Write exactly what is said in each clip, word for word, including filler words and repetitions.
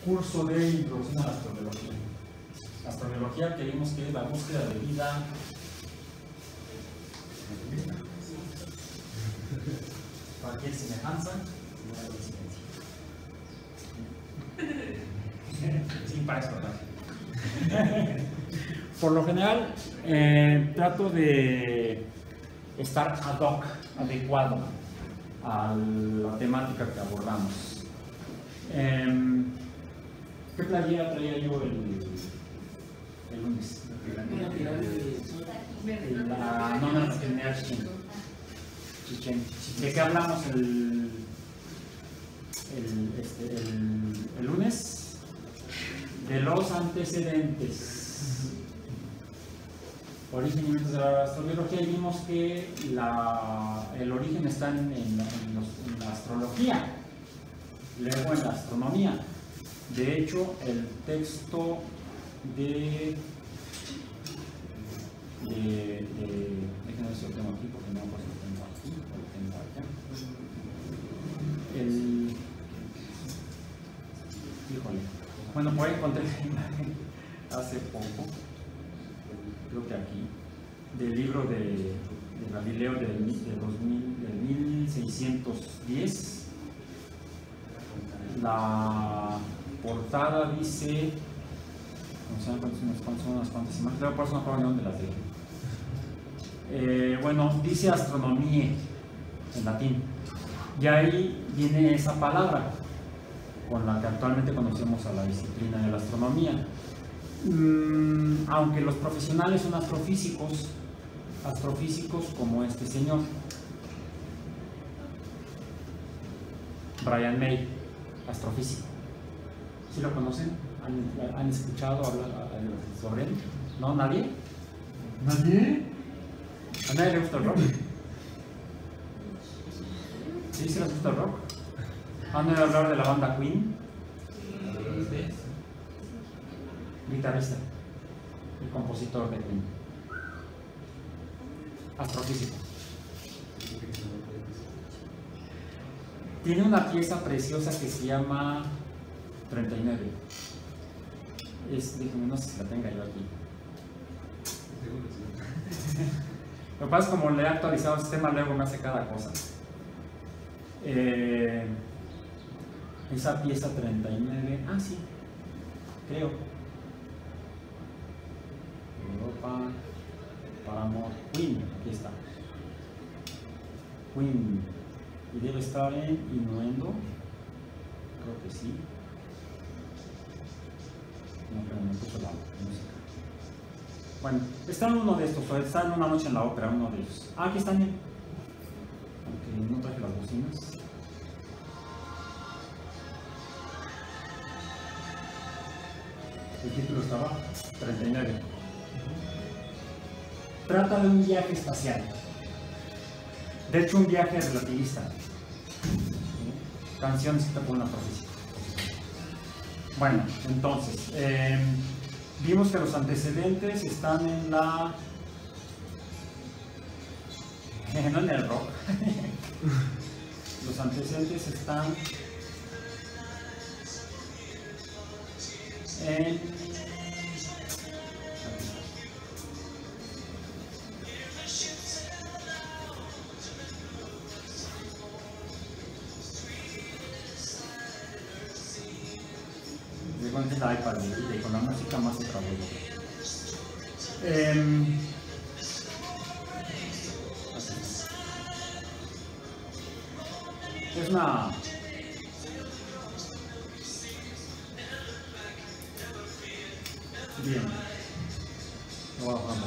curso de introducción a la astrología. La astrología que vimos que es la búsqueda de vida. Cualquier semejanza, una coincidencia. Sí, para explotar. Por lo general, eh, trato de estar ad hoc, adecuado a la temática que abordamos. Eh, ¿Qué playera traía yo el, el lunes? La nona nacional Chichen. ¿De qué hablamos el, el, este, el, el lunes? De los antecedentes. Origen y mitos de la astrología, y vimos que la, el origen está en, en, la, en, los, en la astrología, luego en la astronomía. De hecho, el texto de, de, de déjenme ver si lo tengo aquí, porque no pues lo tengo aquí, lo tengo allá. El, híjole, bueno, por ahí encontré la imagen hace poco, creo que aquí, del libro de, de Galileo del, de dos mil, del mil seiscientos diez. La portada dice, no sé cuántas son unas cuantas imágenes, luego por eso no acuerdo de dónde las dejo. Eh, bueno, dice astronomía en latín, y ahí viene esa palabra con la que actualmente conocemos a la disciplina de la astronomía. Mm, aunque los profesionales son astrofísicos, astrofísicos como este señor, Brian May, astrofísico. ¿Sí lo conocen? ¿Han, han escuchado hablar sobre él? ¿No? ¿Nadie? ¿Nadie? ¿A nadie le gusta el rock? ¿Sí? ¿Sí les gusta el rock? ¿Han oído hablar de la banda Queen? Guitarrista y compositor de Queen. Astrofísico. Tiene una pieza preciosa que se llama treinta y nueve. Es, déjenme, no sé si la tenga yo aquí. Lo que pasa es como le he actualizado el sistema, luego me hace cada cosa. Eh, esa pieza treinta y nueve, ah sí, creo. Europa, Paramore, Queen, aquí está. Queen, y debe estar en Innuendo, creo que sí. No, pero me puso la música. Bueno, está en uno de estos, o está en Una noche en la ópera, uno de ellos. Ah, aquí están, aunque no traje las bocinas. El título estaba treinta y nueve. Trata de un viaje espacial. De hecho, un viaje relativista. Canción escrita por una profecía. Bueno, entonces, eh, vimos que los antecedentes están en la... Eh, no en el rock. Los antecedentes están en... con el iPad y con la música más otra vez. Eh, es una bien, lo voy a bajar.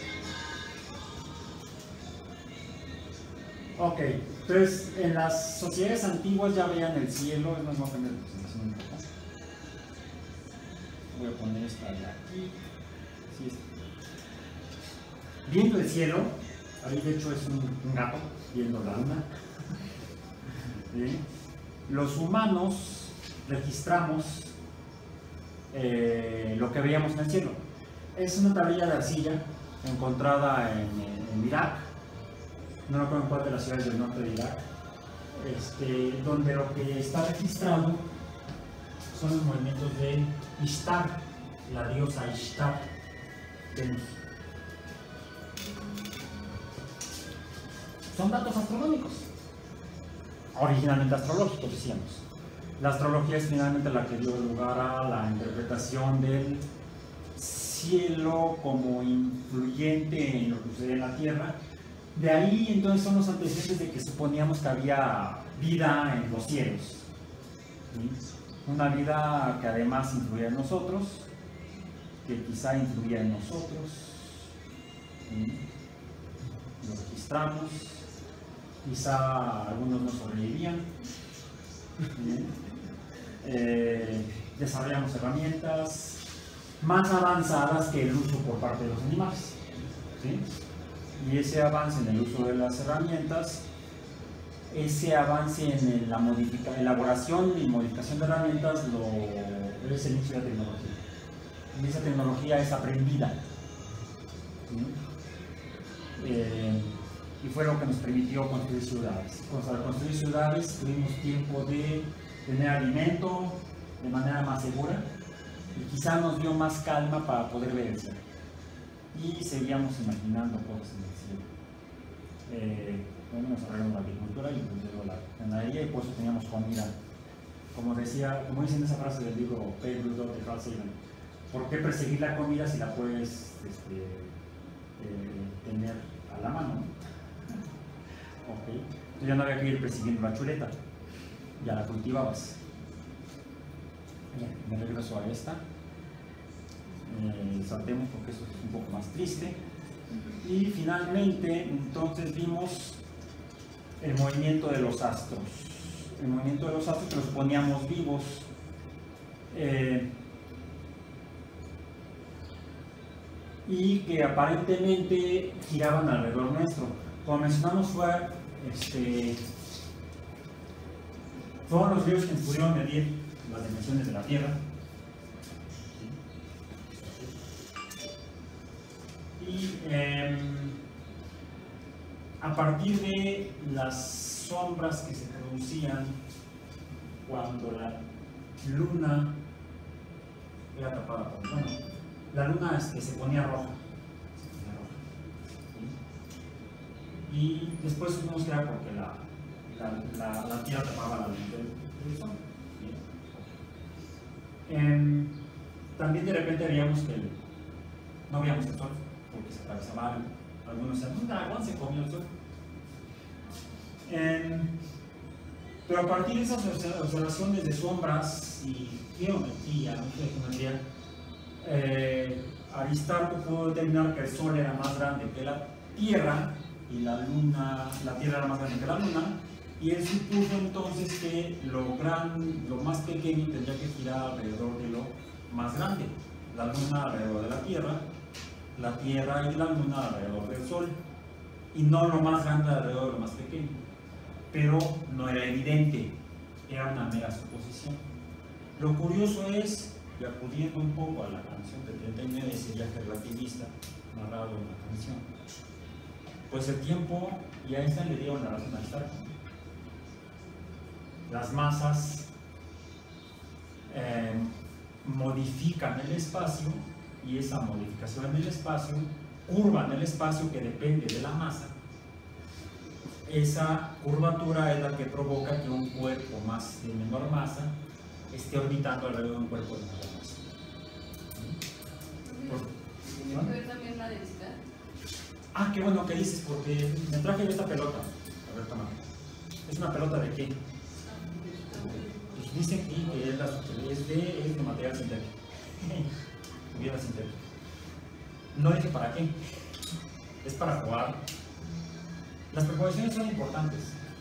Ok, entonces en las sociedades antiguas ya veían el cielo, es más, voy a cambiar de presentación un poco. Voy a poner esta de aquí. Sí, viendo el cielo, ahí de hecho es un, un gato viendo la luna. ¿Sí? Los humanos registramos eh, lo que veíamos en el cielo. Es una tablilla de arcilla encontrada en, en Irak, no recuerdo en cuál de las ciudades del norte de Irak, este, donde lo que está registrado son los movimientos de Ishtar, la diosa Ishtar, Venus. Son datos astronómicos, originalmente astrológicos, decíamos. La astrología es finalmente la que dio lugar a la interpretación del cielo como influyente en lo que sucede en la Tierra. De ahí entonces son los antecedentes de que suponíamos que había vida en los cielos, ¿sí? Una vida que además influía en nosotros, que quizá influía en nosotros, ¿sí? Lo registramos, quizá algunos no sobrevivían, ¿sí? eh, desarrollamos herramientas más avanzadas que el uso por parte de los animales, ¿sí? Y ese avance en el uso de las herramientas, ese avance en la modifica, elaboración y modificación de herramientas lo, es el inicio de la tecnología. Y esa tecnología es aprendida, ¿sí? eh, y fue lo que nos permitió construir ciudades. Al construir ciudades tuvimos tiempo de tener alimento de manera más segura y quizá nos dio más calma para poder ver el cielo. Y seguíamos imaginando cosas en el cielo. Eh, bueno, nos desarrollamos la agricultura y luego la ganadería y por eso teníamos comida. Como decía, como dicen esa frase del libro Pale Blue Dot de Carl Sagan, ¿por qué perseguir la comida si la puedes este, eh, tener a la mano? Okay. Entonces ya no había que ir persiguiendo la chuleta, ya la cultivabas. Bien, me regreso a esta. Eh, saltemos porque eso es un poco más triste. Y finalmente, entonces vimos el movimiento de los astros. El movimiento de los astros que los poníamos vivos. Eh, y que aparentemente giraban alrededor nuestro. Como mencionamos, fue, este, fueron los griegos quienes pudieron medir las dimensiones de la Tierra. Y eh, a partir de las sombras que se producían cuando la luna era tapada por, bueno, la luna este, se ponía roja, se ponía roja, ¿sí? Y después supimos que era porque la, la, la, la Tierra tapaba la luz del sol, ¿sí? eh, también de repente veíamos que el, no veíamos el sol porque se atravesaba algo. Algunos decían, un dragón se comió el sol. Eh, pero a partir de esas observaciones de sombras y geometría, geometría eh, Aristarco pudo determinar que el sol era más grande que la Tierra y la luna, la Tierra era más grande que la luna, y él supuso entonces que lo, gran, lo más pequeño tendría que girar alrededor de lo más grande, la luna alrededor de la Tierra, la Tierra y la luna alrededor del sol, y no lo más grande alrededor de lo más pequeño. Pero no era evidente, era una mera suposición. Lo curioso es, y acudiendo un poco a la canción de treinta y nueve, ese viaje relativista narrado en la canción, pues el tiempo y a Einstein le dieron la razón a Aristarco. Las masas eh, modifican el espacio y esa modificación en el espacio curva en el espacio que depende de la masa. Esa curvatura es la que provoca que un cuerpo más de menor masa esté orbitando alrededor de un cuerpo de mayor masa. ¿Tiene que ver también la densidad? Ah, qué bueno que dices, porque me traje esta pelota. A ver, toma. ¿Es una pelota de qué? Pues dice aquí que es, la, es, de, es de material sintético. Tuviera sintético. No dije para qué. Es para jugar. Las preposiciones son importantes.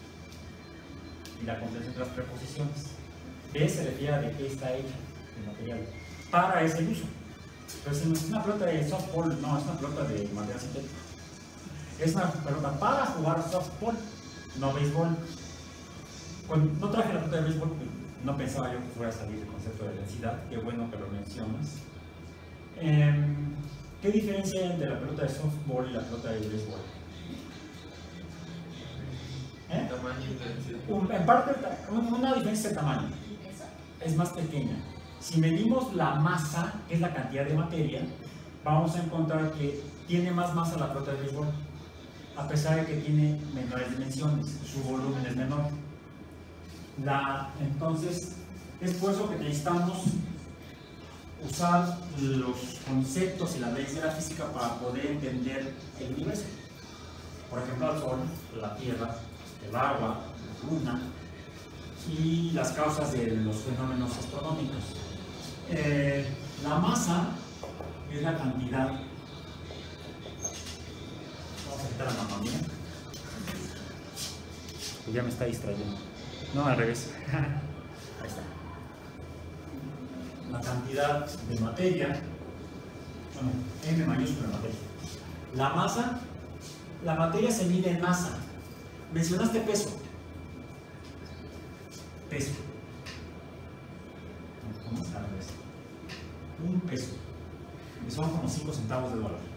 Y la comprensión de las preposiciones. De se refiere a de qué está hecha el material. Para ese uso. Pero si no es una pelota de softball, no, es una pelota de material sintético. Es una pelota para jugar softball, no béisbol. Cuando no traje la pelota de béisbol porque no pensaba yo que fuera a salir el concepto de densidad. Qué bueno que lo mencionas. Eh, ¿Qué diferencia hay entre la pelota de softball y la pelota de béisbol? ¿Eh? Tamaño y densidad. Un, en parte, una diferencia de tamaño. es más pequeña. Si medimos la masa, que es la cantidad de materia, vamos a encontrar que tiene más masa la pelota de béisbol, a pesar de que tiene menores dimensiones, su volumen es menor. La, entonces, es por eso que necesitamos usar los conceptos y las leyes de la física para poder entender el universo. Por ejemplo, el Sol, la Tierra, el agua, la Luna y las causas de los fenómenos astronómicos. Eh, la masa es la cantidad. Vamos a quitar la mamá mía. Que ya me está distrayendo. No, al revés. Ahí está. La cantidad de materia, bueno, M mayúscula materia. La masa, la materia se mide en masa. Mencionaste peso. Peso. ¿Cómo está al revés? Un peso. Que son como cinco centavos de dólar.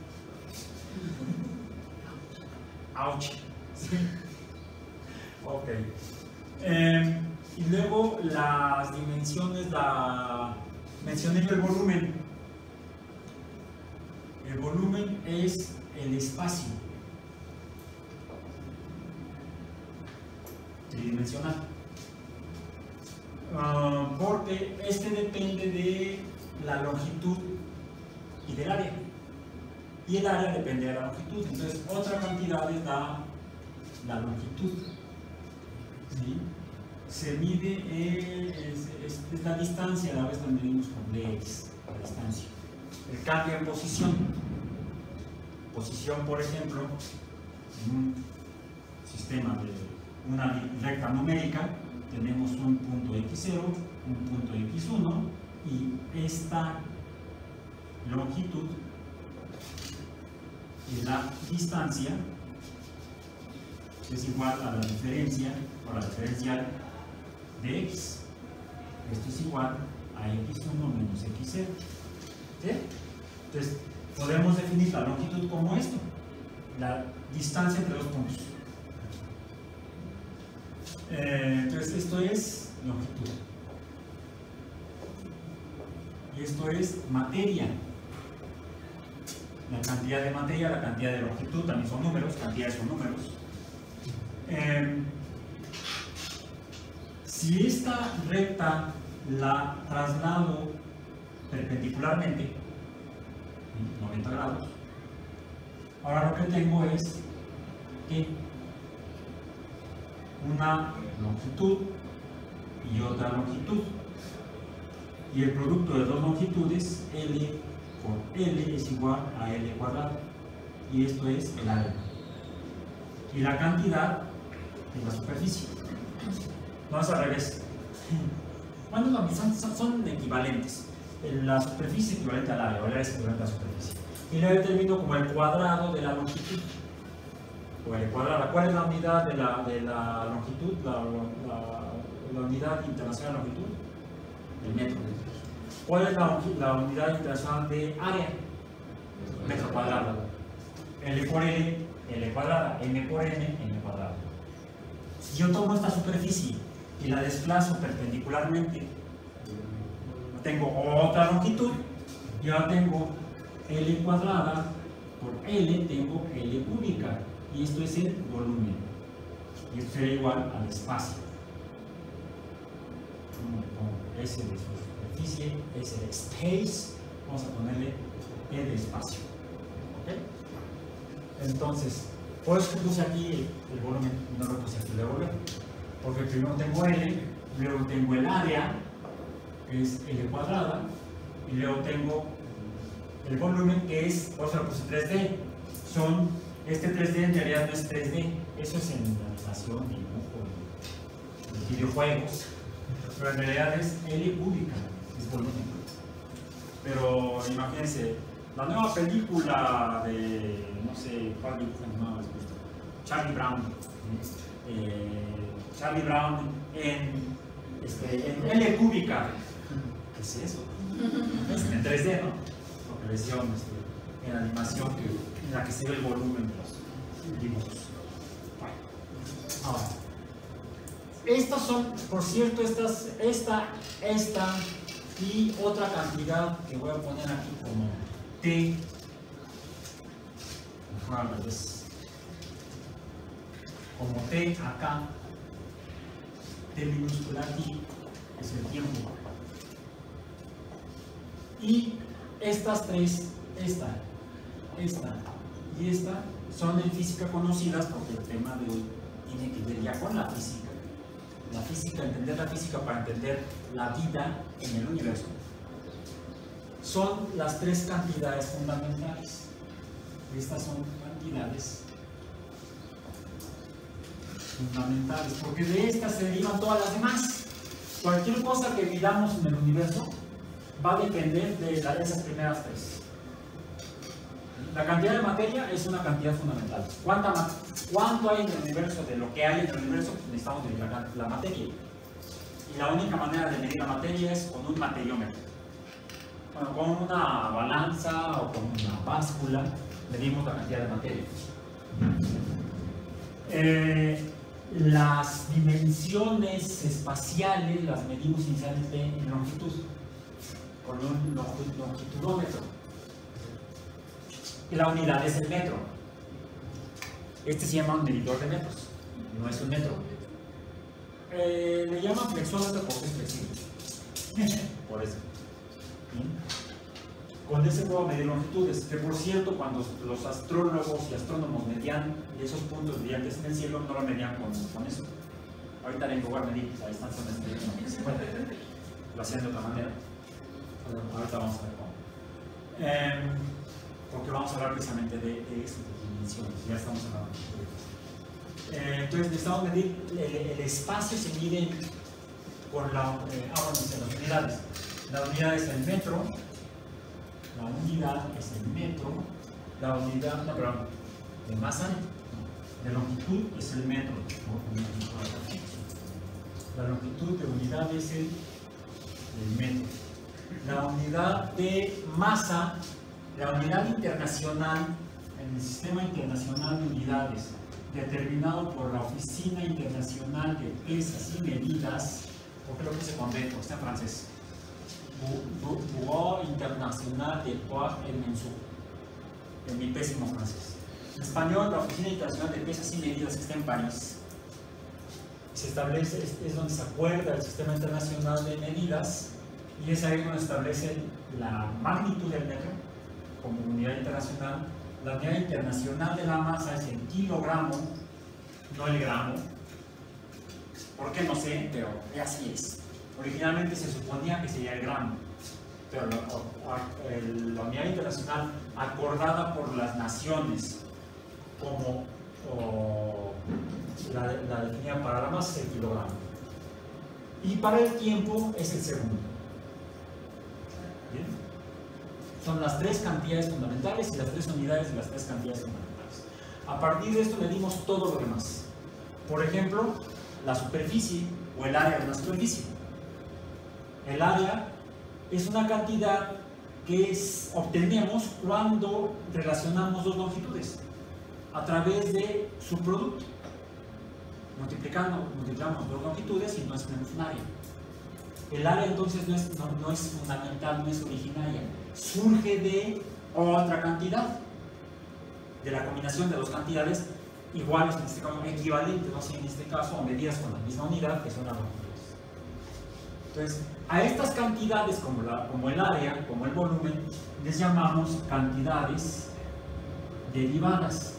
Ouch. ¿Sí? Ok. Eh, y luego las dimensiones, la mencioné el volumen. El volumen es el espacio tridimensional. Uh, porque este depende de la longitud y del área. Y el área depende de la longitud. Entonces, otra cantidad es la, la longitud. ¿Sí? Se mide, eh, es, es, es la distancia, a la vez la medimos con X, la distancia. El cambio en posición. Posición, por ejemplo, en un sistema de una recta numérica, tenemos un punto equis cero, un punto equis uno, y esta longitud y la distancia es igual a la diferencia, o la diferencial de x. Esto es igual a equis uno menos equis cero. ¿Sí? Entonces, podemos definir la longitud como esto, la distancia entre dos puntos. Eh, entonces, esto es longitud. Y esto es materia. La cantidad de materia, la cantidad de longitud también son números, cantidades son números. Eh, si esta recta la traslado perpendicularmente, noventa grados, ahora lo que tengo es que una longitud y otra longitud, y el producto de dos longitudes, L por L, es igual a L cuadrado, y esto es el área, y la cantidad es la superficie. No es al revés. Bueno, no, son, son, son equivalentes. La superficie es equivalente al área, el área es equivalente a la superficie, y lo determino como el cuadrado de la longitud, o el cuadrado. ¿Cuál es la unidad de la, de la longitud? La, la, la unidad internacional de longitud, el metro. ¿Cuál es la, la unidad internacional de área? Metro cuadrado. L por L, L cuadrada. M por M, M cuadrado. Si yo tomo esta superficie y la desplazo perpendicularmente, tengo otra longitud, y ahora tengo L cuadrada por L, tengo L cúbica, y esto es el volumen, y esto sería igual al espacio. S de superficie, S de space, vamos a ponerle E de espacio. ¿Okay? Entonces, por eso puse aquí el volumen y no lo puse aquí luego, porque primero tengo L, luego tengo el área, que es L cuadrada, y luego tengo el volumen, que es, por eso lo puse tres D. Son, este tres D en realidad no es tres D, eso es en animación, dibujo, en videojuegos, pero en realidad es L cúbica, es volumen. Pero imagínense, la nueva película de, no sé, ¿cuál dibujo animado les gusta? Charlie Brown. Eh, Charlie Brown en, este, en L cúbica. ¿Qué es eso? Es en tres D, ¿no? Porque versión este, en animación que, en la que se ve el volumen de los dibujos. Bueno, ahora, estas son, por cierto, estas, esta, esta y otra cantidad que voy a poner aquí como T. Como T acá, T minúscula aquí, es el tiempo. Y estas tres, esta, esta y esta, son en física conocidas porque el tema de hoy tiene que ver ya con la física. La física, entender la física para entender la vida en el universo. Son las tres cantidades fundamentales. Estas son cantidades fundamentales, porque de estas se derivan todas las demás. Cualquier cosa que midamos en el universo va a depender de, la, de esas primeras tres. La cantidad de materia es una cantidad fundamental. ¿Cuánta, ¿Cuánto hay en el universo? De lo que hay en el universo, necesitamos medir la, la materia. Y la única manera de medir la materia es con un materiómetro. Bueno, con una balanza o con una báscula medimos la cantidad de materia. Eh, las dimensiones espaciales las medimos inicialmente en longitud, con un longitudómetro. Y la unidad es el metro. Este se llama un medidor de metros, no es un metro. Eh, le llaman flexómetro porque es flexible. Por eso. ¿Sí? Con ese puedo medir longitudes, que por cierto, cuando los astrólogos y astrónomos medían esos puntos brillantes en el cielo, no lo medían con, con eso. Ahorita en lugar de medir la distancia de estrella, no, que se puede, lo hacían de otra manera. Ahorita vamos a ver cómo. Eh, porque vamos a hablar precisamente de, de eso, de dimensiones, ya estamos hablando. Eh, entonces necesitamos medir, el, el espacio se mide con la, eh, ah, bueno, las unidades. La unidad es el metro, la unidad es el metro, la unidad, no, perdón, de masa, de longitud es el metro. La longitud de unidad es el, el metro. La unidad de masa, la unidad internacional, en el sistema internacional de unidades, determinado por la Oficina Internacional de Pesas y Medidas, porque lo puse con B, porque está en francés. Bureau Internacional de Poids et Mesures, en mi pésimo francés. En español, la Oficina Internacional de Pesas y Medidas está en París. Se establece, es, es donde se acuerda el Sistema Internacional de Medidas, y es ahí donde establece la magnitud del metro como unidad internacional. La unidad internacional de la masa es el kilogramo, no el gramo. ¿Por qué? No sé, pero así es. Originalmente se suponía que sería el gramo, pero la, el, la unidad internacional acordada por las naciones como o, la, la definida para la masa es el kilogramo. Y para el tiempo es el segundo. ¿Bien? Son las tres cantidades fundamentales y las tres unidades de las tres cantidades fundamentales. A partir de esto medimos todo lo demás. Por ejemplo, la superficie o el área de una superficie. El área es una cantidad que es, obtenemos cuando relacionamos dos longitudes a través de su producto. Multiplicando, multiplicamos dos longitudes y entonces tenemos un área. El área entonces no es, no, no es fundamental, no es originaria, surge de otra cantidad, de la combinación de dos cantidades iguales, en este caso equivalentes, no sé, en este caso, o medidas con la misma unidad, que son las longitudes. Entonces, a estas cantidades, como, la, como el área, como el volumen, les llamamos cantidades derivadas,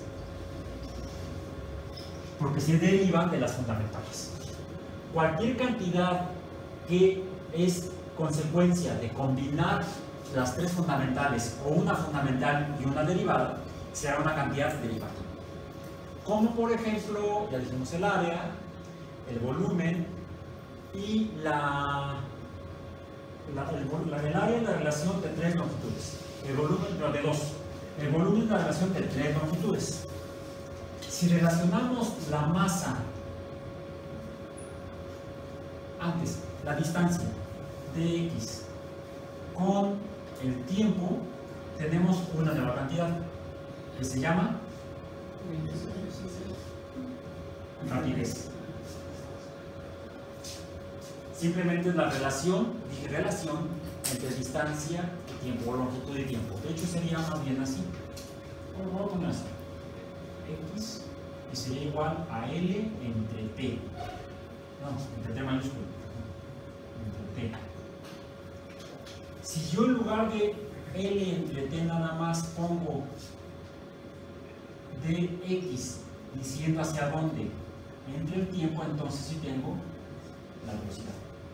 porque se derivan de las fundamentales. Cualquier cantidad que es consecuencia de combinar las tres fundamentales o una fundamental y una derivada, será una cantidad derivada. Como por ejemplo, ya dijimos el área, el volumen y la, la, el, la, el área es la relación de tres longitudes, el volumen no, de dos, el volumen es la relación de tres longitudes. Si relacionamos la masa antes, la distancia dx con el tiempo, tenemos una nueva cantidad que se llama rapidez. Simplemente es la relación, dije relación, entre distancia y tiempo, o longitud y tiempo. De hecho sería más bien así. ¿Cómo voy a poner así? X y sería igual a L entre T. No, entre T mayúsculo. Entre T. Si yo en lugar de L entre T nada más pongo dx diciendo hacia dónde entre el tiempo, entonces sí tengo la velocidad.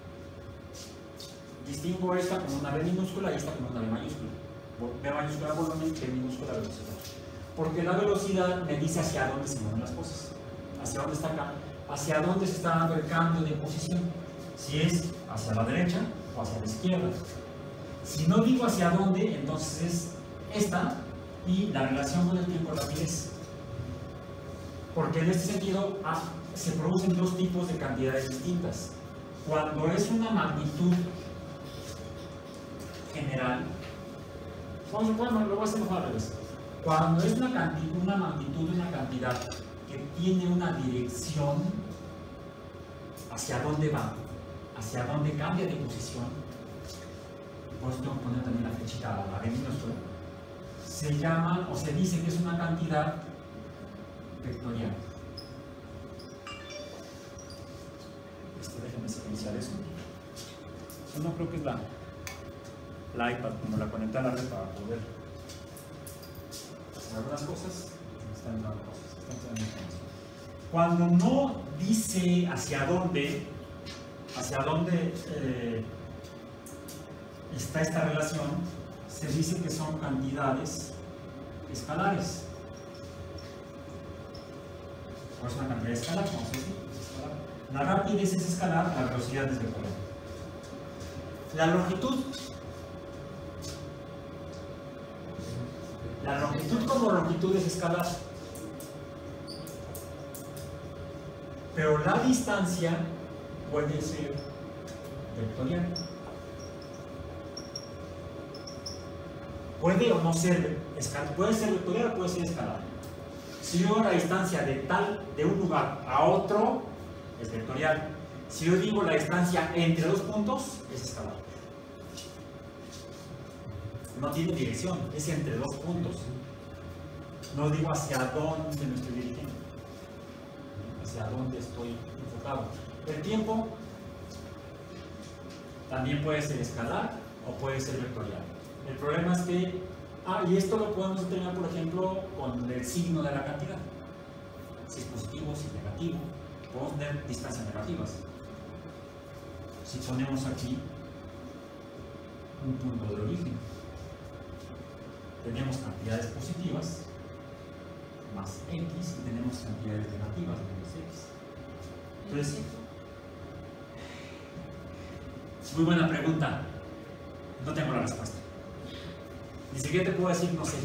Distingo esta como una B minúscula y esta como una B mayúscula. B mayúscula volumen, B minúscula velocidad. Porque la velocidad me dice hacia dónde se mueven las cosas. Hacia dónde está acá. Hacia dónde se está dando el cambio de posición. Si es hacia la derecha o hacia la izquierda. Si no digo hacia dónde, entonces es esta y la relación con el tiempo es rapidez. Porque en este sentido ah, se producen dos tipos de cantidades distintas. Cuando es una magnitud general, bueno, lo voy a hacer mejor al revés. Cuando es una, cantidad, una magnitud de una cantidad que tiene una dirección hacia dónde va, hacia dónde cambia de posición, por eso tengo que poner también la flechita a la B minúscula, se llama o se dice que es una cantidad vectorial. Este, déjenme secuenciar eso. Yo no creo que es la, la iPad, como la conecté a la red para poder hacer algunas cosas. Están entrando cosas, están entrando información. Cuando no dice hacia dónde, hacia dónde eh, está esta relación, se dice que son cantidades escalares. O es una cantidad escalar, vamos a decir. La rapidez es escalar, la velocidad es vectorial. La longitud. La longitud como longitud es escalar. Pero la distancia puede ser vectorial. Puede o no ser escalar. Puede ser vectorial o puede ser escalar. Si yo la distancia de tal, de un lugar a otro, es vectorial. Si yo digo la distancia entre dos puntos, es escalar. No tiene dirección, es entre dos puntos. No digo hacia dónde me estoy dirigiendo, hacia dónde estoy enfocado. El tiempo también puede ser escalar o puede ser vectorial. El problema es que, ah, y esto lo podemos determinar, por ejemplo, con el signo de la cantidad. Si es positivo, si es negativo, podemos tener distancias negativas. Si ponemos aquí un punto de origen, tenemos cantidades positivas más x y tenemos cantidades negativas menos x. Entonces, muy buena pregunta. No tengo la respuesta. Ni siquiera te puedo decir no sé.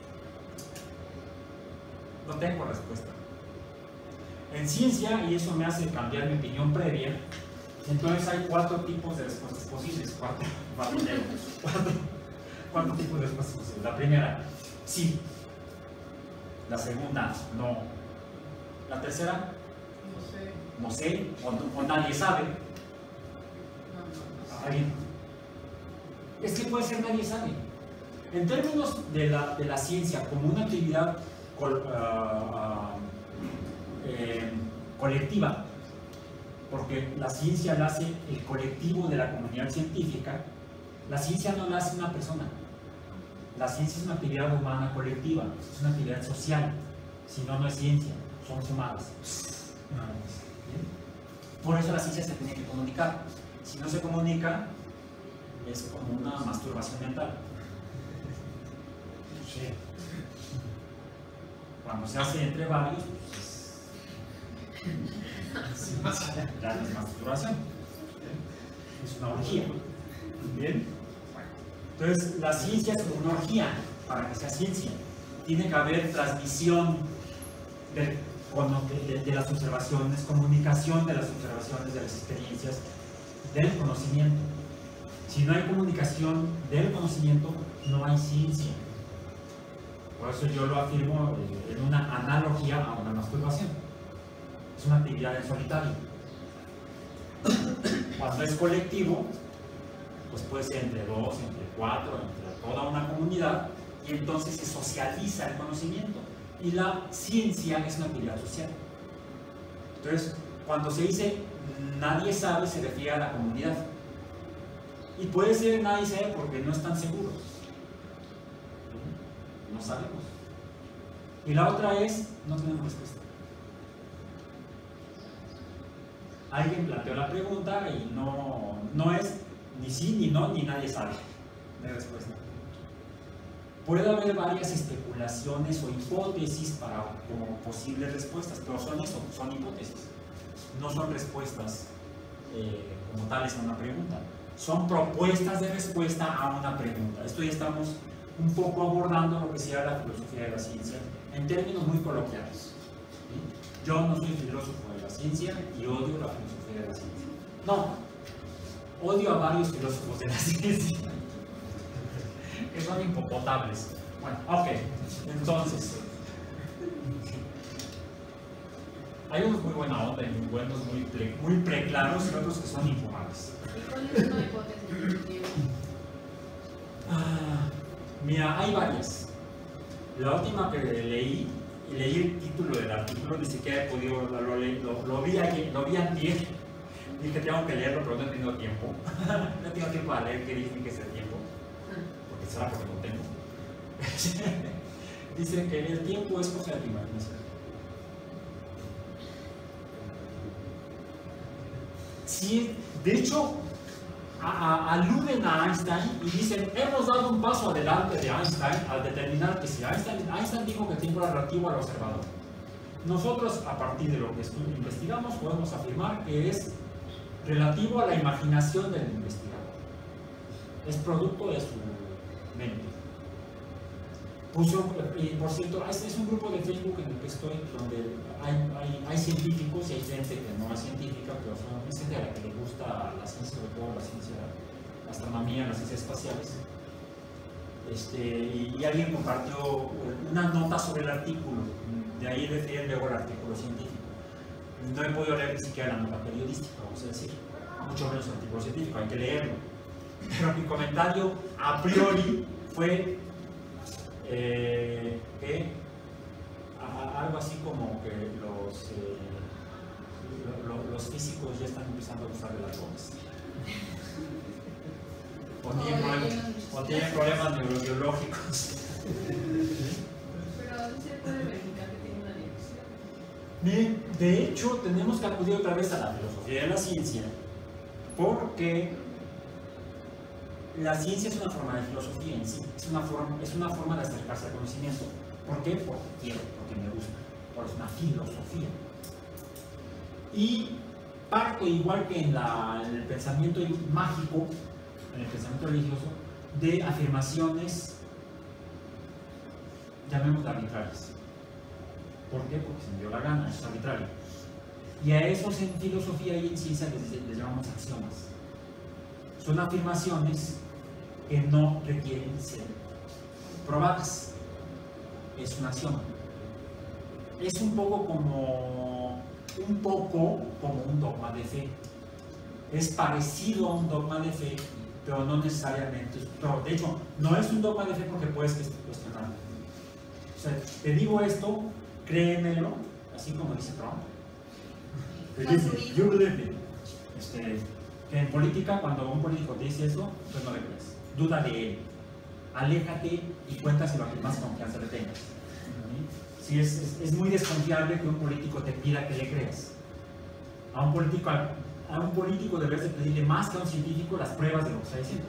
No tengo respuesta. En ciencia, y eso me hace cambiar mi opinión previa, entonces hay cuatro tipos de respuestas posibles. Cuatro, cuatro, cuatro, cuatro tipos de respuestas posibles. La primera, sí. La segunda, no. La tercera, No sé. no sé, o, o nadie sabe. No, no, no. ¿Alguien? Es que puede ser nadie sabe. En términos de la, de la ciencia como una actividad col, uh, uh, eh, colectiva, porque la ciencia la hace el colectivo de la comunidad científica, la ciencia no la hace una persona. La ciencia es una actividad humana colectiva, es una actividad social. Si no, no es ciencia, somos humanos. ¿Bien? Por eso la ciencia se tiene que comunicar. Si no se comunica, es como una masturbación mental. Sí. Cuando se hace entre varios, pues ya no es masturbación, es una orgía. Bien. Entonces, la ciencia es como una orgía para que sea ciencia. Tiene que haber transmisión de, de, de las observaciones, comunicación de las observaciones, de las experiencias, del conocimiento. Si no hay comunicación del conocimiento, no hay ciencia. Por eso yo lo afirmo en una analogía a una masturbación. Es una actividad en solitario. Cuando es colectivo, pues puede ser entre dos, entre cuatro, entre toda una comunidad, y entonces se socializa el conocimiento. Y la ciencia es una actividad social. Entonces, cuando se dice nadie sabe, se refiere a la comunidad. Y puede ser nadie sabe porque no están seguros. No sabemos. Y la otra es, no tenemos respuesta. Alguien planteó la pregunta y no, no es ni sí, ni no, ni nadie sabe. No hay respuesta. Puede haber varias especulaciones o hipótesis para como posibles respuestas, pero son eso, son hipótesis. No son respuestas eh, como tales a una pregunta. Son propuestas de respuesta a una pregunta. Esto ya estamos un poco abordando lo que sería la filosofía de la ciencia en términos muy coloquiales. ¿Sí? Yo no soy filósofo de la ciencia y odio la filosofía de la ciencia. No, odio a varios filósofos de la ciencia que son impopotables. Bueno, ok, entonces hay unos muy buena onda y muy buenos, muy, pre, muy preclaros y otros que son infumables. ¿Y cuál es una hipótesis? Ah, mira, hay varias. La última que leí, y leí el título del artículo, ni siquiera he podido, lo, lo, lo, lo vi ayer, lo vi antier, dije tengo que leerlo, pero no he tenido tiempo. No he tenido tiempo para leer qué dije que es el tiempo, porque será porque no tengo. Dice que el tiempo es cosa de la imaginación. Sí, de hecho, a, a, aluden a Einstein y dicen, hemos dado un paso adelante de Einstein al determinar que si Einstein, Einstein dijo que el tiempo era relativo al observador. Nosotros, a partir de lo que investigamos, podemos afirmar que es relativo a la imaginación del investigador. Es producto de su mente. Puso, y por cierto, es, es un grupo de Facebook en el que estoy, donde hay, hay, hay científicos y hay gente que no es científica, pero son gente a la que le gusta la ciencia, sobre todo la ciencia, la astronomía, las ciencias espaciales. Este, y, y alguien compartió una nota sobre el artículo, de ahí refiere luego el artículo científico. No he podido leer ni siquiera la nota periodística, vamos a decir, mucho menos el artículo científico, hay que leerlo. Pero mi comentario a priori fue eh, que a, algo así como que los, eh, lo, lo, los físicos ya están empezando a usar de las bombas. O tienen, problemas, o tienen problemas neurobiológicos. Pero se puede verificar que tiene una dirección. Bien, de hecho, tenemos que acudir otra vez a la filosofía de la ciencia, porque la ciencia es una forma de filosofía en sí, es una forma, es una forma de acercarse al conocimiento. ¿Por qué? Porque quiero, porque me gusta, porque es una filosofía. Y parto, igual que en, la, en el pensamiento mágico, en el pensamiento religioso, de afirmaciones, llamémoslas arbitrarias. ¿Por qué? Porque se me dio la gana, es arbitrario. Y a esos en filosofía y en ciencia les, les llamamos axiomas. Son afirmaciones que no requieren ser probadas. Es un axioma. Es un poco como un poco como un dogma de fe. Es parecido a un dogma de fe, pero no necesariamente. Pero de hecho, no es un dogma de fe porque puedes cuestionarlo. O sea, te digo esto, créemelo, así como dice Trump. Believe me, you believe me. Este, que en política, cuando un político te dice eso, pues no le crees. Duda de él. Aléjate y cuéntaselo a quien más confianza le tengas. ¿Sí? Es, es, es muy desconfiable que un político te pida que le creas. A un político, a, a un político debes de pedirle más que a un científico las pruebas de lo que está diciendo.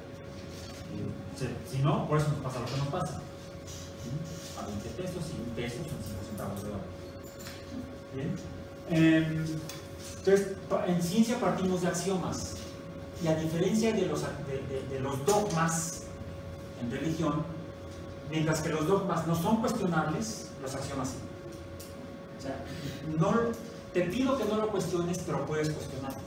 Si, si no, por eso nos pasa lo que nos pasa. ¿Sí? A veinte pesos y un peso son cinco centavos de dólar. ¿Bien? Eh, entonces, en ciencia partimos de axiomas. Y a diferencia de los, de, de, de los dogmas en religión, mientras que los dogmas no son cuestionables, los axiomas sí. O sea, no, te pido que no lo cuestiones, pero puedes cuestionarlo.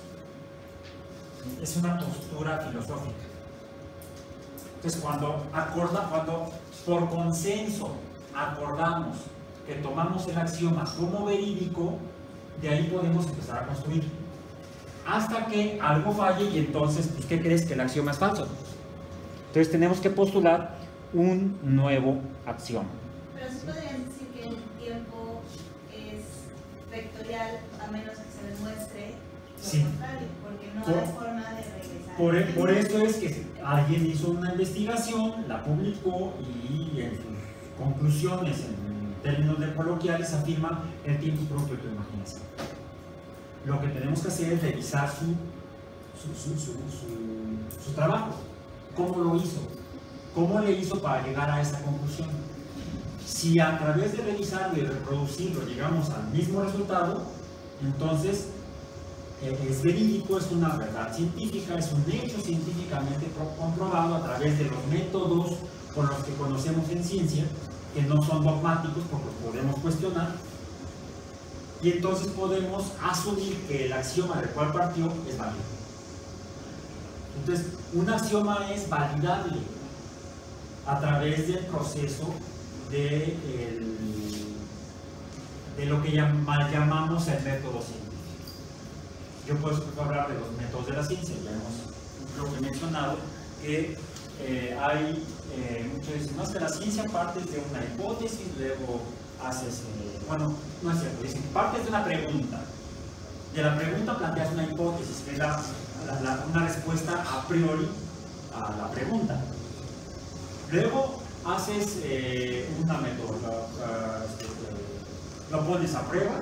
Es una postura filosófica. Entonces, cuando, acorda, cuando por consenso acordamos que tomamos el axioma como verídico, de ahí podemos empezar a construir. hasta que algo falle y entonces, pues, ¿qué crees? Que el axioma es falso. Entonces tenemos que postular un nuevo axioma. Pero sí podrían decir que el tiempo es vectorial a menos que se demuestre lo Sí. contrario, porque no Por- hay forma de regresar. Por, por eso es que alguien hizo una investigación, la publicó y en sus conclusiones, en términos de coloquiales, afirma el tiempo propio de tu imaginación. Lo que tenemos que hacer es revisar su, su, su, su, su, su trabajo. ¿Cómo lo hizo? ¿Cómo le hizo para llegar a esa conclusión? Si a través de revisarlo y reproducirlo llegamos al mismo resultado, entonces eh, es verídico, es una verdad científica, es un hecho científicamente pro- comprobado a través de los métodos con los que conocemos en ciencia, que no son dogmáticos porque los podemos cuestionar, y entonces podemos asumir que el axioma del cual partió es válido. Entonces, un axioma es validable a través del proceso de, el, de lo que llam, mal llamamos el método científico. Yo puedo hablar de los métodos de la ciencia, ya hemos creo que mencionado que eh, hay, eh, muchos dicen, no, es que la ciencia parte de una hipótesis, luego haces, eh, bueno, no es cierto, dicen, partes de una pregunta, de la pregunta planteas una hipótesis, que es la, la, la, una respuesta a priori a la pregunta. Luego haces eh, una metodología, este, eh, lo pones a prueba,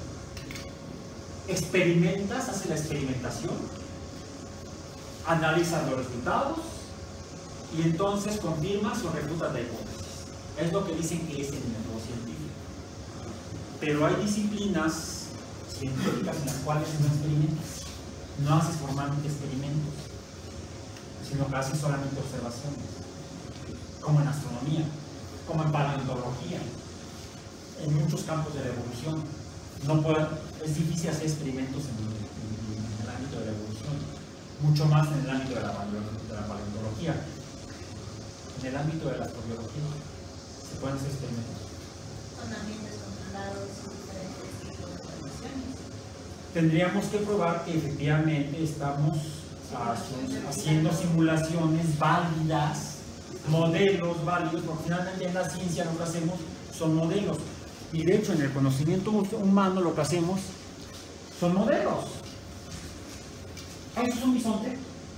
experimentas, haces la experimentación, analizas los resultados y entonces confirmas o refutas la hipótesis. Es lo que dicen que es el método científico. Pero hay disciplinas científicas en las cuales no experimentas, no haces formalmente experimentos, sino que haces solamente observaciones, como en astronomía, como en paleontología, en muchos campos de la evolución. No puede, es difícil hacer experimentos en, en, en el ámbito de la evolución, mucho más en el ámbito de la, de la paleontología. En el ámbito de la astrobiología se pueden hacer experimentos. Con ambientes controlados y diferentes tipos de condiciones. Tendríamos que probar que efectivamente estamos haciendo simulaciones válidas, modelos válidos, porque finalmente en la ciencia lo que hacemos son modelos. Y de hecho en el conocimiento humano lo que hacemos son modelos. ¿Eso es un bisonte?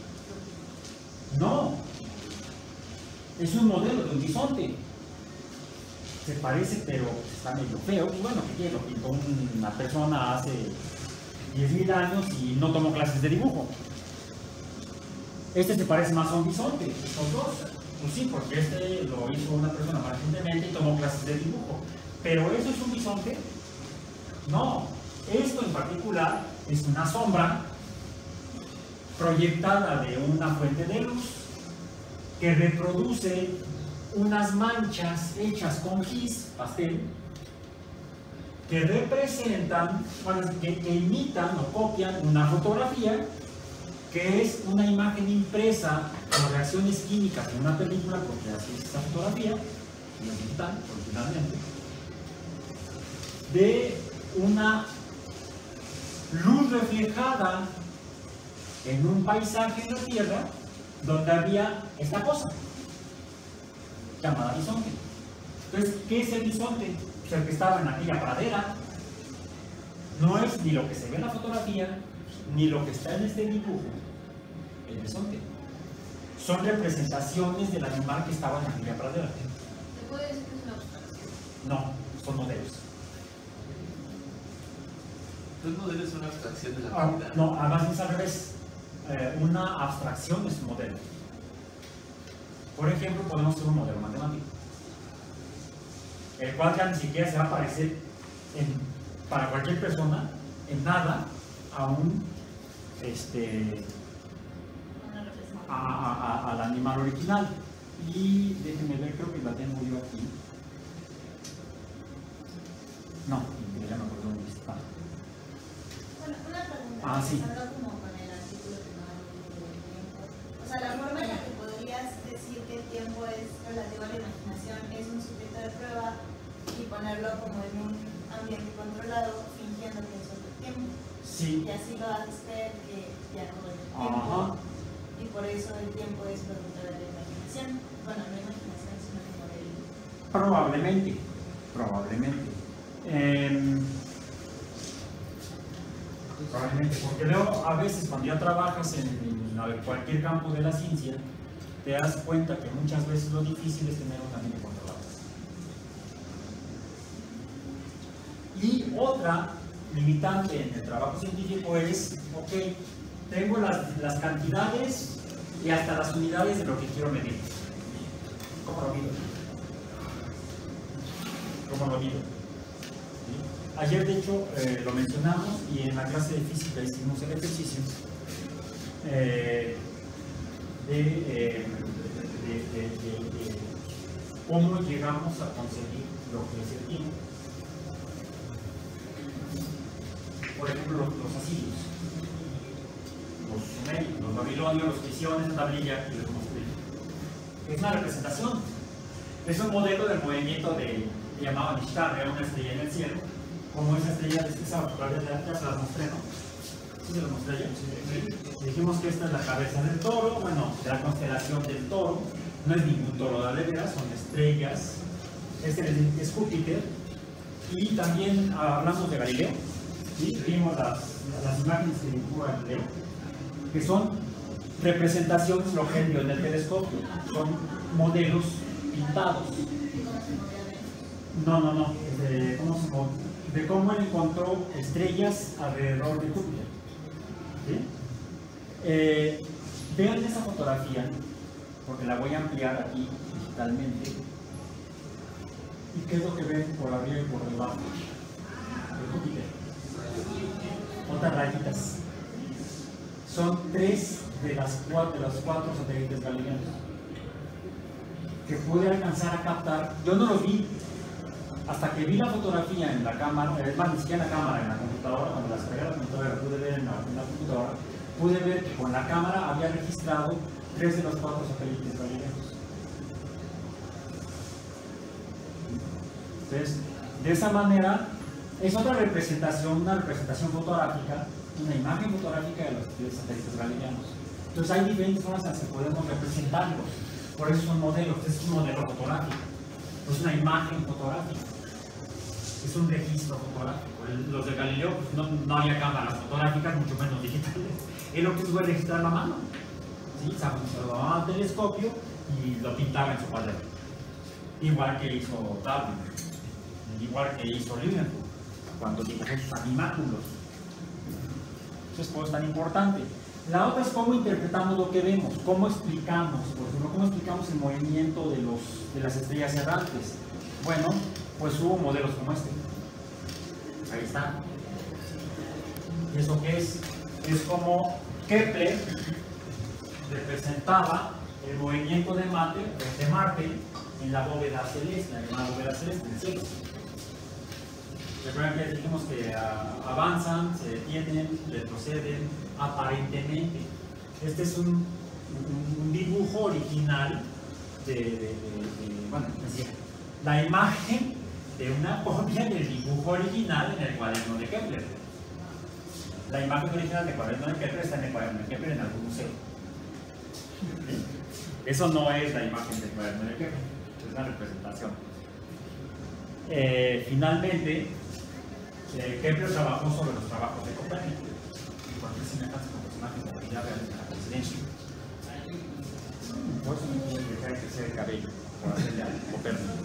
No. Es un modelo de un bisonte. Se parece, pero está medio feo. Y bueno, que lo pintó una persona hace diez mil años y no tomó clases de dibujo. Este se parece más a un bisonte, estos dos. Pues sí, porque este lo hizo una persona más recientemente y tomó clases de dibujo. Pero ¿eso es un bisonte? No. Esto en particular es una sombra proyectada de una fuente de luz que reproduce unas manchas hechas con gis, pastel, que representan, bueno, que, que imitan o copian una fotografía que es una imagen impresa por reacciones químicas en una película, porque así es esta fotografía, no es digital, originalmente, de una luz reflejada en un paisaje en la Tierra donde había esta cosa llamada bisonte. Entonces, ¿qué es el bisonte? Pues el que estaba en aquella pradera. No es ni lo que se ve en la fotografía ni lo que está en este dibujo el bisonte. Son representaciones del animal que estaba en aquella pradera. ¿Se puede decir que es una abstracción? No, son modelos. Los modelos son una abstracción de la Ah, realidad. no, además es al revés. Eh, una abstracción es un modelo. Por ejemplo, podemos hacer un modelo matemático, el cual ya ni siquiera se va a parecer en, para cualquier persona en nada a un este, Una representación. a, a, a, al animal original. Y déjenme ver, creo que la tengo yo aquí. No, ya me acuerdo dónde está. Bueno, una pregunta. Ah, sí. Empezando como con el artículo que no hay del tiempo. O sea, la forma en la que podrías decir que el tiempo es relativo a la imaginación es un sujeto de prueba y ponerlo como en un ambiente controlado, fingiendo que es otro tiempo. Sí. Y así lo haces ver que ya no es el tiempo. Ajá. Y por eso el tiempo es producto de la imaginación. Bueno, no imaginación, sino como del... Probablemente, probablemente. Eh, probablemente, porque luego a veces cuando ya trabajas en, en cualquier campo de la ciencia, te das cuenta que muchas veces lo difícil es tener una mente controlada. Y otra limitante en el trabajo científico es, ok, tengo las, las cantidades y hasta las unidades de lo que quiero medir. ¿Cómo lo mido? ¿Cómo lo mido? ¿Sí? Ayer, de hecho, eh, lo mencionamos y en la clase de física hicimos el ejercicio eh, de, eh, de, de, de, de cómo llegamos a conseguir lo que es el tiempo. Por ejemplo, los, los asirios, los sumerios, los babilonios, los visiones, la tablilla y los mostré. Es una representación, es un modelo del movimiento de, que llamaban Ishtar, era una estrella en el cielo, como esa estrella, esa fotografía ya se las mostré, ¿no? ¿Sí se las mostré ya? Sí. Dijimos que esta es la cabeza del toro, bueno, de la constelación del toro, no es ningún toro de veras, son estrellas, este es Júpiter, y también hablamos de Galileo. ¿Sí? Vimos las, las imágenes que dibujó Galileo, que son representaciones, lo que él vio en el telescopio, son modelos pintados. No, no, no, de cómo, se, de cómo él encontró estrellas alrededor de Júpiter. ¿Sí? Eh, vean esa fotografía, porque la voy a ampliar aquí digitalmente. ¿Y qué es lo que ven por arriba y por debajo de Júpiter? Otras rayitas. Son tres de, las cuatro, de los cuatro satélites galileanos que pude alcanzar a captar. Yo no los vi hasta que vi la fotografía en la cámara, es más, ni siquiera en la cámara, en la computadora. Cuando las pegué a la computadora, pude ver en la, en la computadora, pude ver que con la cámara había registrado tres de los cuatro satélites galileanos. Entonces, de esa manera, es otra representación, una representación fotográfica, una imagen fotográfica de los, de los satélites galileanos. Entonces hay diferentes formas en las que podemos representarlos. Por eso son modelos, este es un modelo fotográfico, es una imagen fotográfica, es un registro fotográfico. El, los de Galileo, pues no, no había cámaras fotográficas, mucho menos digitales. Él lo que hizo fue registrar la mano. ¿Sí? Se observaba al telescopio y lo pintaba en su cuaderno. Igual que hizo Darwin, igual que hizo Liverpool, cuando dibujó sus animáculos. Entonces, ¿por qué es tan importante? La otra es cómo interpretamos lo que vemos, cómo explicamos, por ejemplo, cómo explicamos el movimiento de, los, de las estrellas errantes. Bueno, pues hubo modelos como este. Ahí está. ¿Y eso qué es? Es como Kepler representaba el movimiento de Marte, de Marte en la bóveda celeste, en la bóveda celeste del cielo. Recuerden que dijimos que uh, avanzan, se detienen, retroceden, aparentemente. Este es un, un, un dibujo original de, de, de, de bueno, decía, la imagen de una copia del dibujo original en el cuaderno de Kepler. La imagen original del cuaderno de Kepler está en el cuaderno de Kepler en algún museo. ¿Sí? Eso no es la imagen del cuaderno de Kepler, es una representación. Eh, finalmente, Eh, Kepler trabajó sobre los trabajos de Copérnico, porque si me canso con personajes de la vida real de la presidencia. Por eso me tiene que dejar de crecer el cabello, por hacerle a Copérnico.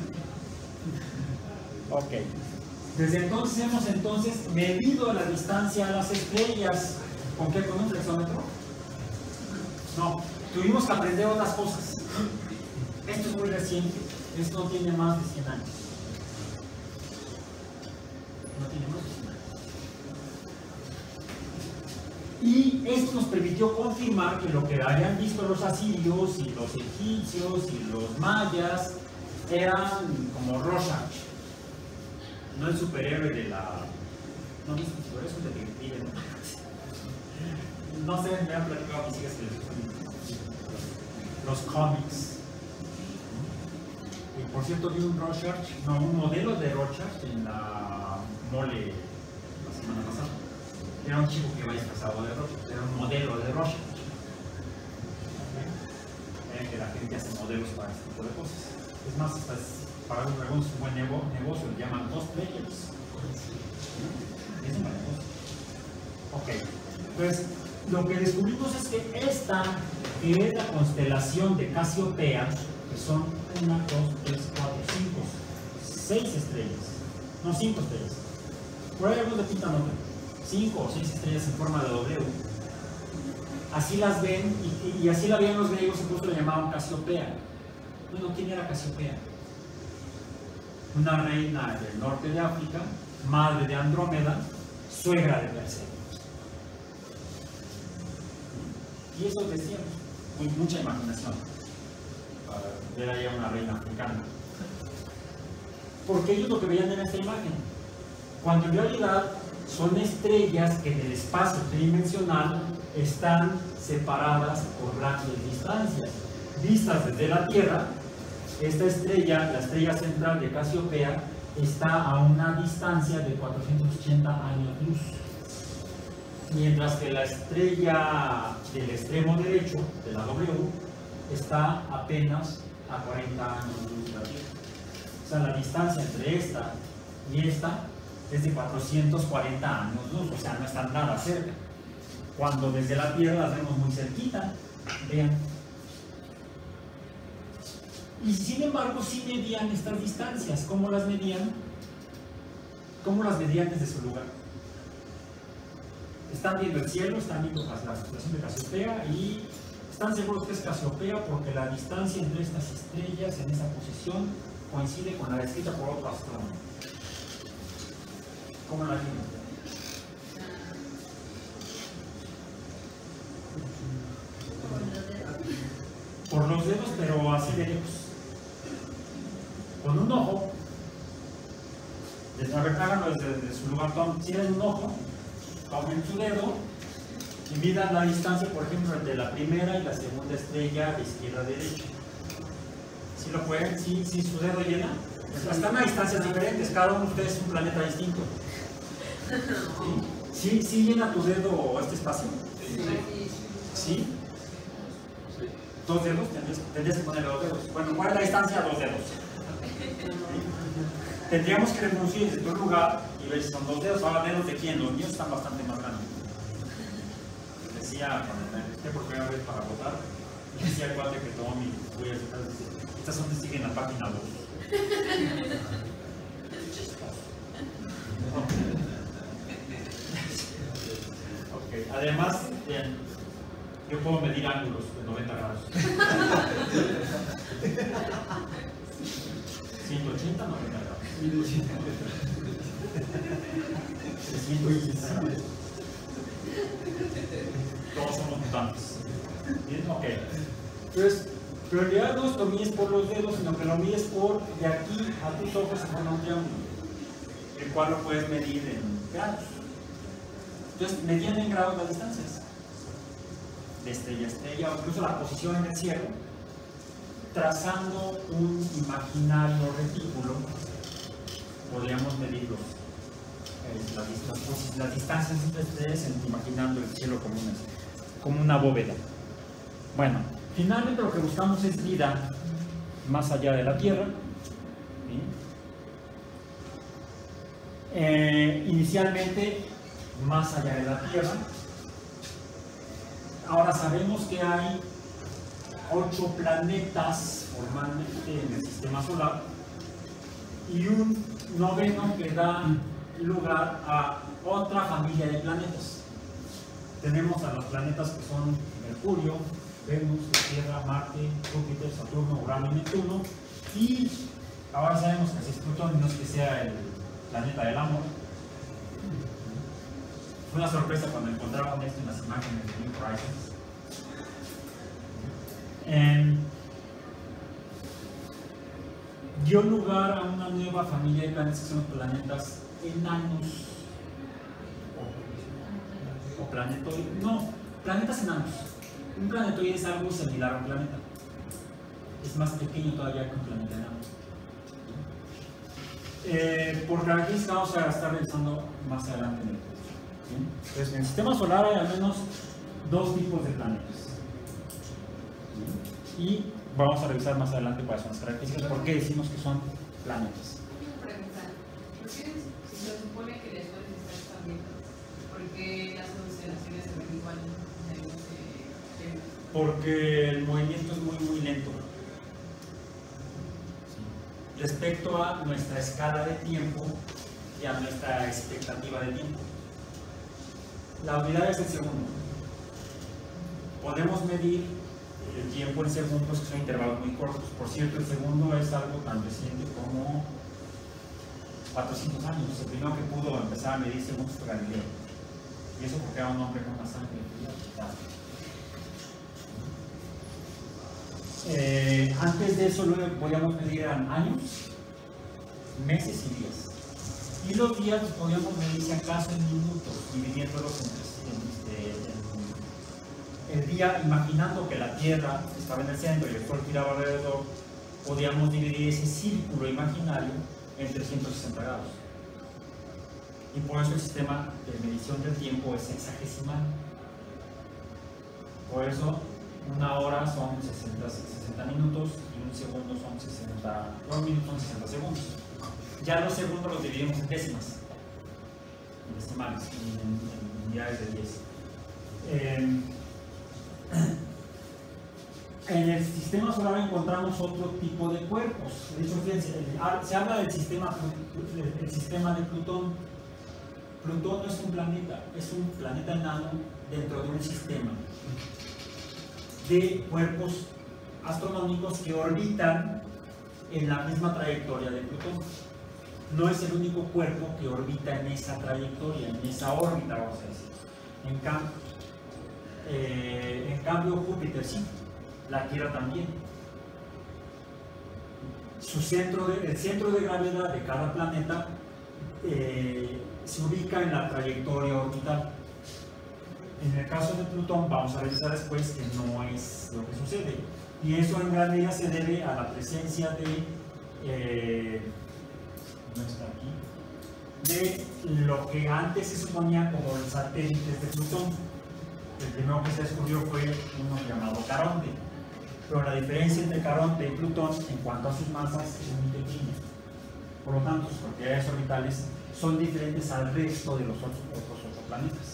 Ok. Desde entonces hemos entonces medido la distancia a las estrellas. ¿Con qué? ¿Con un flexómetro? No, tuvimos que aprender otras cosas. Esto es muy reciente, esto no tiene más de cien años. No tenemos. Y esto nos permitió confirmar que lo que habían visto los asirios y los egipcios y los mayas eran como Rorschach, no el superhéroe de la... no, no es un superhéroe, es un detective, ¿no? No sé, me han platicado mis hijas que les gustan los cómics. Y por cierto, vi un Rorschach, no, un modelo de Rorschach en la Mole la semana pasada. era un chico que iba disfrazado de Rorschach, era un modelo de Rorschach. ¿Okay? Que la gente hace modelos para este tipo de cosas. Es más, hasta es, para algunos es un buen nego negocio, le llaman cosplayers. Es un buen negocio. Ok, entonces lo que descubrimos es que esta, que es la constelación de Casiopea, que son una, dos, tres, cuatro, cinco, seis estrellas, no cinco estrellas, por ahí algunos le pintan otra, cinco o seis estrellas en forma de W, así las ven, y, y así la veían los griegos, incluso le llamaban Casiopea. Bueno, ¿quién era Casiopea? Una reina del norte de África, madre de Andrómeda, suegra de Perseo. Y eso decíamos, muy, mucha imaginación para ver ahí a una reina africana. Porque ellos lo que veían en esta imagen, cuando en realidad son estrellas que en el espacio tridimensional están separadas por grandes distancias. Vistas desde la Tierra, esta estrella, la estrella central de Casiopea, está a una distancia de cuatrocientos ochenta años luz. Mientras que la estrella del extremo derecho, de la W, está apenas a cuarenta años luz de la Tierra. O sea, la distancia entre esta y esta es de cuatrocientos cuarenta años luz, o sea, no están nada cerca. Cuando desde la Tierra las vemos muy cerquita, vean. Y sin embargo, sí medían estas distancias. ¿Cómo las medían? ¿Cómo las medían desde su lugar? Están viendo el cielo, están viendo la constelación de Casiopea y están seguros que es Casiopea porque la distancia entre estas estrellas en esa posición coincide con la descrita por otro astrónomo. ¿Cómo la tienen? Por los dedos, pero así de lejos. Con un ojo, a ver, háganlo desde, desde su lugar, tienen un ojo, tomen su dedo y midan la distancia, por ejemplo, entre la primera y la segunda estrella de izquierda a derecha. ¿Sí lo pueden? ¿Sí, sí su dedo llena? Están a distancias diferentes, cada uno de ustedes es un planeta distinto. ¿Sí? ¿Sí, sí llena tu dedo este espacio? ¿Sí? ¿Dos dedos? Tendrías, tendrías que poner dos dedos. Bueno, ¿cuál es la distancia? Dos dedos. ¿Sí? Tendríamos que reproducir desde tu lugar y ver si son dos dedos. Ahora, ¿dedos de quién? Los míos están bastante más grandes. Decía, cuando me registré por primera vez para votar, decía el cuate que tomó mi huellas, estas son que siguen la página dos. Okay. Además, bien, yo puedo medir ángulos de noventa grados. ciento ochenta, noventa grados. trescientos sesenta grados. Todos somos mutantes. ¿Bien? Ok. Entonces, pero en realidad no lo mides por los dedos, sino que lo mides por de aquí a tus ojos en forma de un triángulo, el cual lo puedes medir en grados. Entonces, medían en grados las distancias de estrella a estrella, o incluso la posición en el cielo, trazando un imaginario retículo. Podríamos medir los, eh, las, las, las distancias entre estrellas, imaginando el cielo como una, como una bóveda. Bueno, finalmente lo que buscamos es vida más allá de la Tierra. ¿Sí? Eh, inicialmente más allá de la Tierra. Ahora sabemos que hay ocho planetas formalmente en el sistema solar y un noveno que da lugar a otra familia de planetas. Tenemos a los planetas que son Mercurio, Venus, Tierra, Marte, Júpiter, Saturno, Urano y Neptuno, y ahora sabemos que si es Plutón no es que sea el planeta del amor. Fue una sorpresa cuando encontraron esto en las imágenes de New Horizons. Eh, dio lugar a una nueva familia de planetas que son los planetas enanos o, o planetoides. No, planetas enanos. Un planetoide es algo similar a un planeta. Es más pequeño todavía que un planeta enano. Eh, por características vamos a estar revisando más adelante en el curso. ¿Bien? Entonces, en el sistema solar hay al menos dos tipos de planetas. ¿Bien? Y vamos a revisar más adelante cuáles son las características, por qué decimos que son planetas. Una pregunta. ¿Por qué si se supone que las flores están expandiendo? ¿Por qué las constelaciones se ven igual en ese tema? Porque el movimiento es muy, muy lento. Sí. Respecto a nuestra escala de tiempo y a nuestra expectativa de tiempo. La unidad es el segundo. Podemos medir el tiempo en segundos, que son intervalos muy cortos. Por cierto, el segundo es algo tan reciente como cuatrocientos años. El primero que pudo empezar a medir segundos fue Galileo. Y eso porque era un hombre con una sangre fría. Eh, antes de eso, lo que podíamos medir eran años, meses y días. Y los días los podíamos medir, si acaso, en minutos, dividiéndolos en, en, en el día, imaginando que la Tierra estaba en el centro y el Sol giraba alrededor, podíamos dividir ese círculo imaginario en trescientos sesenta grados. Y por eso el sistema de medición del tiempo es sexagesimal. Por eso una hora son sesenta, sesenta minutos y un segundo son sesenta, un minuto son sesenta segundos. Ya los segundos los dividimos en décimas, en decimales, en, en, en unidades de diez. Eh, en el sistema solar encontramos otro tipo de cuerpos. De hecho, fíjense, se habla del sistema, el sistema de Plutón. Plutón no es un planeta, es un planeta enano dentro de un sistema de cuerpos astronómicos que orbitan en la misma trayectoria de Plutón. No es el único cuerpo que orbita en esa trayectoria, en esa órbita, vamos a decir. En, cam eh, en cambio, Júpiter sí, la Tierra también. Su centro de, el centro de gravedad de cada planeta eh, se ubica en la trayectoria orbital. En el caso de Plutón, vamos a revisar después que no es lo que sucede. Y eso en gran medida se debe a la presencia de, eh, no está aquí, de lo que antes se suponía como los satélites de Plutón. El primero que se descubrió fue uno llamado Caronte. Pero la diferencia entre Caronte y Plutón en cuanto a sus masas es muy pequeña. Por lo tanto, sus propiedades orbitales son diferentes al resto de los otros, otros, otros planetas.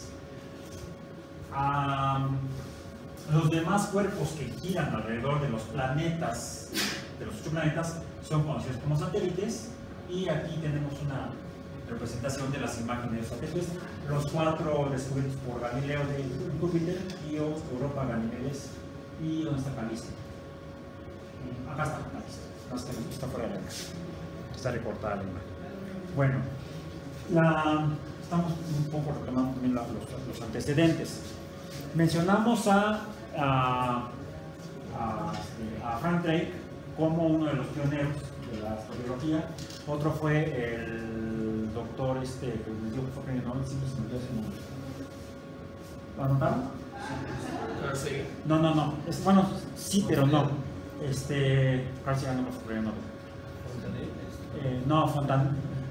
Um, los demás cuerpos que giran alrededor de los planetas, de los ocho planetas, son conocidos como satélites, y aquí tenemos una representación de las imágenes de los satélites, los cuatro descubiertos por Galileo de Júpiter, Io, Europa, Ganimedes y ¿dónde está Calisto? Acá está Calisto, no está, está fuera de la casa, está recortada la imagen. Bueno, la, estamos un poco retomando también la, los, los antecedentes. Mencionamos a, a, a, a Frank Drake como uno de los pioneros de la astrobiología. Otro fue el doctor, este, que les digo que fue premio Nobel, siempre se me olvidó ese nombre. ¿Lo anotaron? Sí. No, no, no. Es, bueno, sí, pero no. Este, Carl Sagan no fue premio Nobel. Eh, no, Fontaine.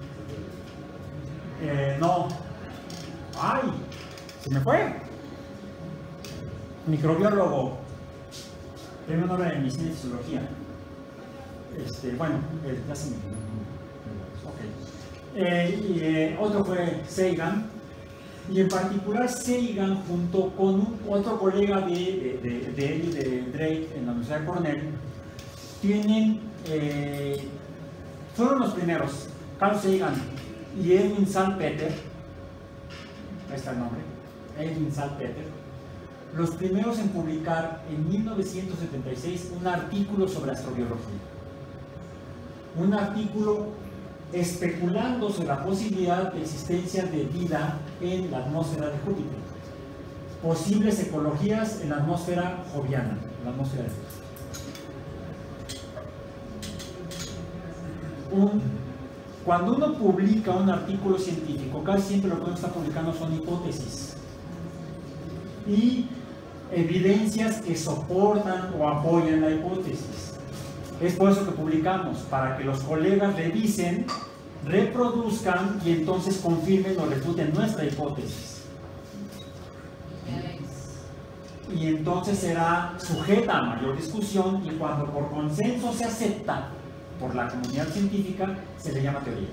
Eh, no. ¡Ay! Se me fue. Microbiólogo, premio Nobel en medicina y fisiología. Este, bueno, eh, ya se me okay. eh, y, eh, otro fue Sagan, y en particular Sagan junto con un, otro colega de, de, de, de él y de Drake en la Universidad de Cornell, tienen, eh, fueron los primeros, Carl Sagan y Edwin Salpeter, ahí está el nombre, Edwin Salpeter, los primeros en publicar en mil novecientos setenta y seis un artículo sobre astrobiología. Un artículo especulando sobre la posibilidad de existencia de vida en la atmósfera de Júpiter. Posibles ecologías en la atmósfera joviana, en la atmósfera de Júpiter. Un, cuando uno publica un artículo científico, casi siempre lo que uno está publicando son hipótesis y evidencias que soportan o apoyan la hipótesis. Es por eso que publicamos, para que los colegas revisen, reproduzcan y entonces confirmen o refuten nuestra hipótesis. y entonces será sujeta a mayor discusión, y cuando por consenso se acepta por la comunidad científica, se le llama teoría.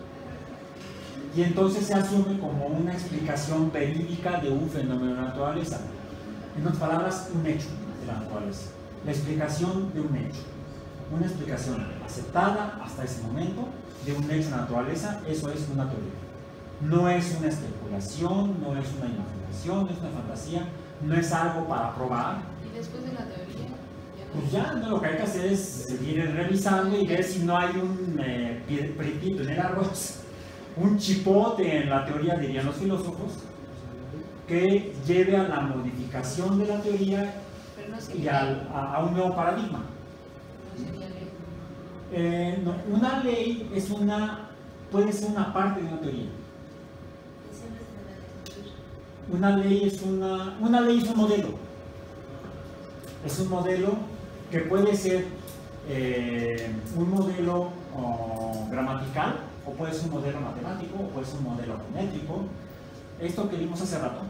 Y entonces se asume como una explicación verídica de un fenómeno de la naturaleza. En otras palabras, un hecho de la naturaleza. La explicación de un hecho. Una explicación aceptada hasta ese momento de un hecho de la naturaleza, eso es una teoría. No es una especulación, no es una imaginación, no es una fantasía, no es algo para probar. Y después de la teoría, ya no. Pues ya, no, lo que hay que hacer es seguir revisando y ver si no hay un eh, pepito en el arroz, un chipote en la teoría, dirían los filósofos, que lleve a la modificación de la teoría Pero no y sería ley. al- a, a un nuevo paradigma. No sería ley. Eh, no, una ley es una, puede ser una parte de una teoría. Que siempre se debe discutir. Una ley es una, una ley es un modelo. Es un modelo que puede ser eh, un modelo oh, gramatical, o puede ser un modelo matemático, o puede ser un modelo geométrico. Esto que vimos hace rato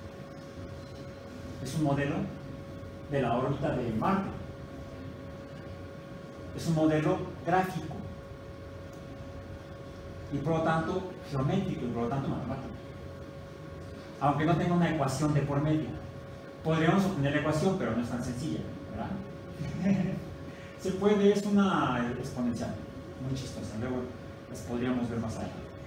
es un modelo de la órbita de Marte. Es un modelo gráfico y por lo tanto geométrico y por lo tanto matemático, aunque no tenga una ecuación de por medio. Podríamos obtener la ecuación, pero no es tan sencilla, ¿verdad? Se puede, es una exponencial muy chistosa, luego las podríamos ver más adelante.